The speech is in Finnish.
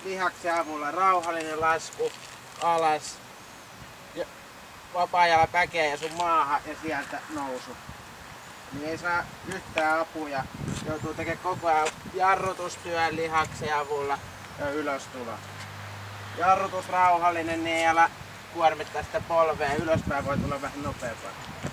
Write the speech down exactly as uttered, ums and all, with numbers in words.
lihaksen avulla rauhallinen lasku alas. Ja vapaa-ajalla päkeä ja sun maahan ja sieltä nousu. Niin ei saa yhtään apua. Joutuu tekemään koko ajan jarrutustyön lihaksen avulla ja ylöstulo. Jarrutus rauhallinen, niin ei ala kuormittaa sitä polvea. Ylöspäin voi tulla vähän nopeampaa.